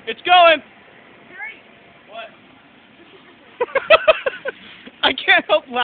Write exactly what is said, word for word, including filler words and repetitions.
It's going! Hurry! What? I can't help laughing.